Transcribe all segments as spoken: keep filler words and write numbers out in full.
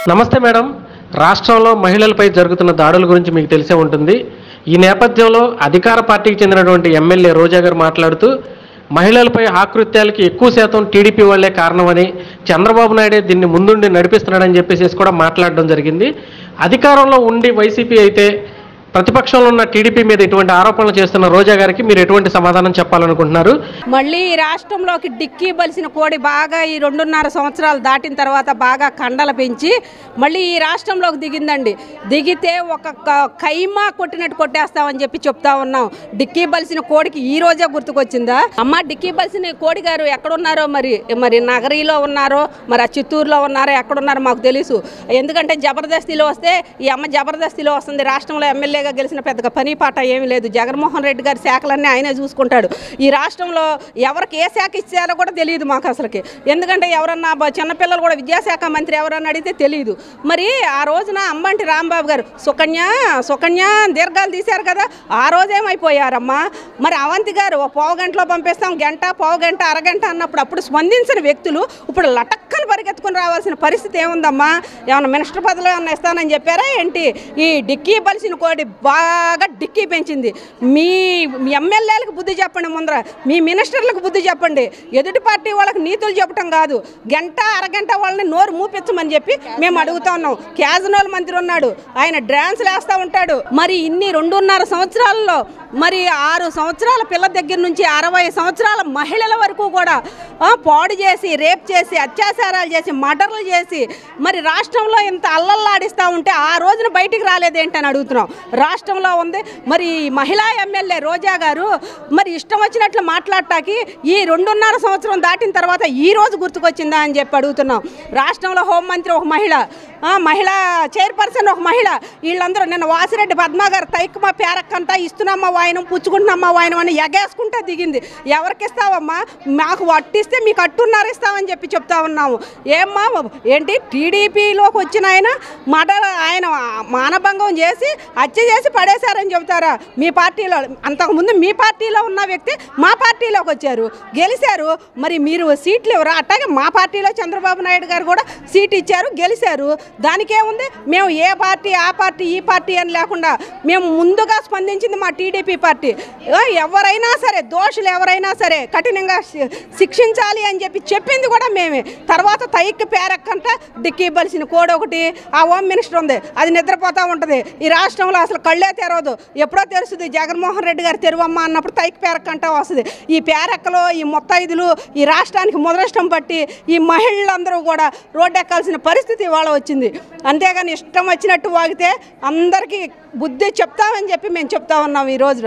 నమస్తే మేడం. రాష్ట్రంలో మహిళలపై జరుగుతున్న దాడుల గురించి మీకు తెలిసే ఉంటుంది. ఈ నేపథ్యంలో అధికార పార్టీకి చెందినటువంటి ఎమ్మెల్యే రోజా గారు మాట్లాడుతూ మహిళలపై ఆకృత్యాలకి ఎక్కువ శాతం టీడీపీ వాళ్లే కారణమని, చంద్రబాబు నాయుడే దీన్ని ముందుండి నడిపిస్తున్నాడని చెప్పేసి కూడా మాట్లాడడం జరిగింది. అధికారంలో ఉండి వైసీపీ అయితే ప్రతిపక్షంలో ఉన్న టీడీపీ మీద ఇటువంటి ఆరోపణలు చేస్తున్న రోజా గారికి మీరు ఎటువంటి సమాధానం చెప్పాలనుకుంటున్నారు? మళ్ళీ ఈ రాష్ట్రంలోకి డిక్కీ బలిసిన కోడి బాగా ఈ రెండున్నర సంవత్సరాలు దాటిన తర్వాత బాగా కండలు పెంచి మళ్ళీ ఈ రాష్ట్రంలోకి దిగిందండి. దిగితే ఒక కైమా కొట్టినట్టు కొట్టేస్తామని చెప్పి చెప్తా ఉన్నాం. డిక్కీ బలిసిన కోడికి ఈ రోజే గుర్తుకొచ్చిందా? అమ్మ, డిక్కీ బలిసిన కోడి గారు ఎక్కడున్నారో మరి మరి నగరీలో ఉన్నారో మరి ఆ చిత్తూరులో ఉన్నారో ఎక్కడున్నారో మాకు తెలుసు. ఎందుకంటే జబర్దస్తిలో వస్తే ఈ అమ్మ జబర్దస్తిలో వస్తుంది. రాష్ట్రంలో ఎమ్మెల్యే గెలిచిన పెద్దగా పని పాట ఏమీ లేదు. జగన్మోహన్ రెడ్డి గారి శాఖలన్నీ ఆయనే చూసుకుంటాడు. ఈ రాష్ట్రంలో ఎవరికి ఏ శాఖ ఇచ్చారో కూడా తెలియదు మాకు అసలుకి. ఎందుకంటే ఎవరన్నా చిన్నపిల్లలు కూడా విద్యాశాఖ మంత్రి ఎవరన్నా అడిగితే తెలియదు. మరి ఆ రోజున అంబంటి రాంబాబు గారు సుకన్య సుకన్య దీర్ఘాలు తీశారు కదా, ఆ రోజేమైపోయారమ్మా. మరి అవంతి గారు ఓ పావు గంటలో పంపిస్తాం, గంట పావు గంట అరగంట అన్నప్పుడు అప్పుడు స్పందించిన వ్యక్తులు ఇప్పుడు లటక్కని పరిగెత్తుకుని రావాల్సిన పరిస్థితి ఏముందమ్మా? ఏమన్నా మినిస్టర్ పదవిలో ఏమన్నా ఇస్తానని చెప్పారా ఏంటి? ఈ డిక్కీ బలిసిన కోడి బాగా డిక్కీ పెంచింది. మీ ఎమ్మెల్యేలకు బుద్ధి చెప్పండి, ముందర మీ మినిస్టర్లకు బుద్ధి చెప్పండి. ఎదుటి పార్టీ వాళ్ళకి నీతులు చెప్పడం కాదు, గంట అరగంట వాళ్ళని నోరు మూపించమని చెప్పి మేము అడుగుతా ఉన్నాం. క్యాజునల్ మంత్రి ఉన్నాడు, ఆయన డ్యాన్స్లు వేస్తూ ఉంటాడు. మరి ఇన్ని రెండున్నర సంవత్సరాలలో మరి ఆరు సంవత్సరాల పిల్ల దగ్గర నుంచి అరవై సంవత్సరాల మహిళల వరకు కూడా పాడు చేసి, రేప్ చేసి, అత్యాచారాలు చేసి, మర్డర్లు చేసి మరి రాష్ట్రంలో ఇంత అల్లల్లాడిస్తూ ఉంటే ఆ రోజున బయటికి రాలేదేంటని అడుగుతున్నాం. రాష్ట్రంలో ఉంది మరి మహిళా ఎమ్మెల్యే రోజా గారు మరి ఇష్టం వచ్చినట్లు మాట్లాడటానికి ఈ రెండున్నర సంవత్సరం దాటిన తర్వాత ఈ రోజు గుర్తుకొచ్చిందా అని చెప్పి అడుగుతున్నాం. రాష్ట్రంలో హోంమంత్రి ఒక మహిళ, మహిళా చైర్పర్సన్ ఒక మహిళ, వీళ్ళందరూ నిన్న వాసిరెడ్డి పద్మ గారు తైక్కుమ పేరక్కంతా ఇస్తున్నామ్మా వాయనం, పుచ్చుకుంటున్నామ్మా వాయనం అని ఎగేసుకుంటా దిగింది. ఎవరికి ఇస్తావమ్మా? మాకు వట్టిస్తే మీకు అట్టున్నారు ఇస్తామని చెప్పి చెప్తా ఉన్నాము. ఏమ్మా ఏంటి టీడీపీలోకి వచ్చిన ఆయన మర్డర్, ఆయన మానభంగం చేసి హత్య చేసి పడేశారని చెబుతారా? మీ పార్టీలో అంతకుముందు మీ పార్టీలో ఉన్న వ్యక్తి మా పార్టీలోకి వచ్చారు, గెలిచారు. మరి మీరు సీట్లు ఎవరు? అట్లాగే మా పార్టీలో చంద్రబాబు నాయుడు గారు కూడా సీట్ ఇచ్చారు, గెలిచారు. దానికేముంది? మేము ఏ పార్టీ ఆ పార్టీ ఈ పార్టీ అని లేకుండా మేము ముందుగా స్పందించింది మా టీడీపీ పార్టీ. ఎవరైనా సరే దోషులు ఎవరైనా సరే కఠినంగా శిక్షించాలి అని చెప్పి చెప్పింది కూడా మేమే. తర్వాత తైక్కి పేరక్కంట డిక్కీ బలిసిన కోడ్ ఒకటి ఆ హోమ్ మినిస్టర్ ఉంది, అది నిద్రపోతూ ఉంటుంది. ఈ రాష్ట్రంలో అసలు కళ్ళే తెరవదు. ఎప్పుడో తెరుస్తుంది, జగన్మోహన్ రెడ్డి గారు తెరువమ్మ అన్నప్పుడు తైకి పేరక్కంట వస్తుంది. ఈ పేరక్కలు, ఈ ముత్తైదులు ఈ రాష్ట్రానికి ముదరష్టం పట్టి ఈ మహిళలందరూ కూడా రోడ్డు ఎక్కాల్సిన పరిస్థితి ఇవాళ వచ్చింది. అంతేగాని ఇష్టం వచ్చినట్టు వాగితే అందరికీ బుద్ధి చెప్తామని చెప్పి మేము చెప్తా ఉన్నాం ఈ రోజు.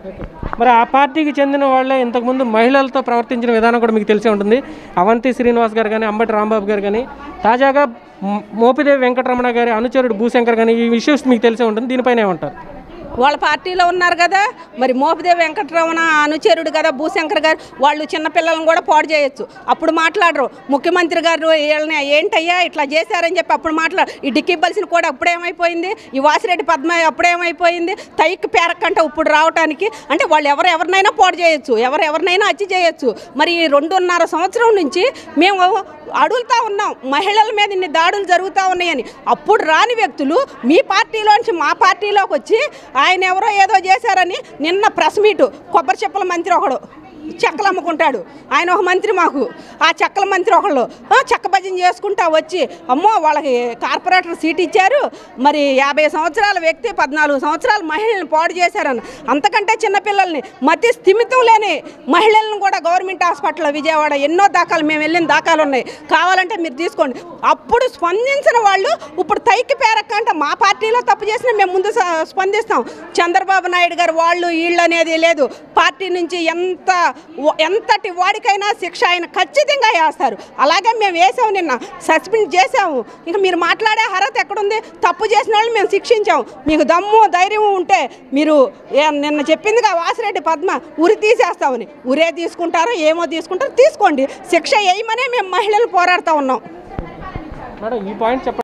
మరి ఆ పార్టీకి చెందిన వాళ్ళే ఇంతకుముందు మహిళలతో ప్రవర్తించిన విధానం కూడా మీకు తెలిసే ఉంటుంది. అవంతి శ్రీనివాస్ గారు కానీ, అంబటి రాంబాబు గారు కానీ, తాజాగా మోపిదేవి వెంకటరమణ గారి అనుచరుడు భూశంకర్ కానీ, ఈ ఇష్యూస్ మీకు తెలిసే ఉంటుంది. దీనిపైన ఏమంటారు? వాళ్ళ పార్టీలో ఉన్నారు కదా, మరి మోపిదేవి వెంకటరమణ అనుచరుడు కదా భూశంకర్ గారు, వాళ్ళు చిన్నపిల్లలను కూడా పాడు చేయొచ్చు. అప్పుడు మాట్లాడరు. ముఖ్యమంత్రి గారు వీళ్ళని ఏంటయ్యా ఇట్లా చేశారని చెప్పి అప్పుడు మాట్లాడు. ఈ డిక్కీ బలిసిన కూడా అప్పుడేమైపోయింది, ఈ వాసిరెడ్డి పద్మ అప్పుడేమైపోయింది, తైక్ పేరక్కంట ఇప్పుడు రావడానికి అంటే వాళ్ళు ఎవరు ఎవరినైనా పాడు చేయొచ్చు, ఎవరు ఎవరినైనా హత్య చేయొచ్చు. మరి ఈ రెండున్నర సంవత్సరం నుంచి మేము అడుగుతూ ఉన్నాం, మహిళల మీద ఇన్ని దాడులు జరుగుతూ ఉన్నాయని. అప్పుడు రాని వ్యక్తులు మీ పార్టీలోంచి మా పార్టీలోకి వచ్చి ఆయన ఎవరో ఏదో చేశారని నిన్న ప్రెస్ మీటు, కొబ్బరి చెప్పుల మంత్రి ఒకడు చెక్కలు అమ్ముకుంటాడు, ఆయన ఒక మంత్రి మాకు, ఆ చెక్కల మంత్రి ఒకళ్ళు చెక్క భజన చేసుకుంటా వచ్చి అమ్మో వాళ్ళకి కార్పొరేటర్ సీట్ ఇచ్చారు, మరి యాభై సంవత్సరాల వ్యక్తి పద్నాలుగు సంవత్సరాల మహిళలను పాడు చేశారని. అంతకంటే చిన్నపిల్లల్ని మతి స్థిమితం లేని మహిళలను కూడా గవర్నమెంట్ హాస్పిటల్లో విజయవాడ ఎన్నో దాఖలు మేము వెళ్ళిన దాఖలు ఉన్నాయి, కావాలంటే మీరు తీసుకోండి. అప్పుడు స్పందించిన వాళ్ళు ఇప్పుడు తైకి పేరక్కంట మా పార్టీలో తప్పు చేసినా మేము ముందు స్పందిస్తాం. చంద్రబాబు నాయుడు గారు వాళ్ళు వీళ్ళు అనేది లేదు. పార్టీ నుంచి ఎంత ఎంతటి వాడికైనా శిక్ష ఆయన ఖచ్చితంగా వేస్తారు. అలాగే మేము వేసాము, నిన్న సస్పెండ్ చేసాము. ఇంకా మీరు మాట్లాడే అర్హత ఎక్కడుంది? తప్పు చేసిన వాళ్ళు మేము శిక్షించాము. మీకు దమ్ము ధైర్యం ఉంటే మీరు నిన్న చెప్పిందిగా వాసిరెడ్డి పద్మ ఉరి తీసేస్తామని, ఉరే తీసుకుంటారో ఏమో తీసుకుంటారో తీసుకోండి, శిక్ష వేయమనే మేము మహిళలు పోరాడుతూ ఉన్నాం. మేడం ఈ పాయింట్ చెప్పండి.